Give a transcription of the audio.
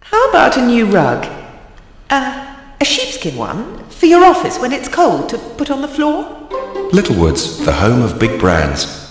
How about a new rug? A sheepskin one for your office when it's cold to put on the floor? Littlewoods, the home of big brands.